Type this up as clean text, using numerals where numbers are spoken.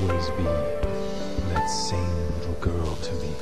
always be that same little girl to me.